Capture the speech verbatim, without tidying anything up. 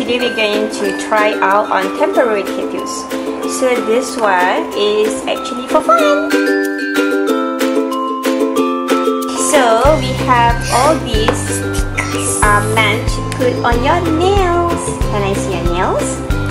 today we're going to try out on temporary tattoos. So this one is actually for fun. So we have all these are meant to put on your nails. Can I see your nails?